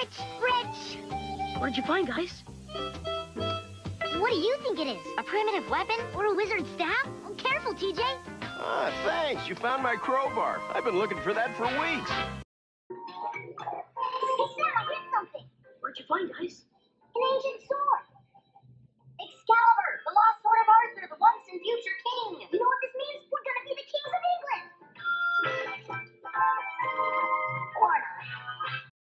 Rich, rich! What did you find, guys? What do you think it is? A primitive weapon or a wizard staff? Oh, careful, TJ. Ah, thanks. You found my crowbar. I've been looking for that for weeks. Hey, Sam, I hit something. What did you find, guys? An ancient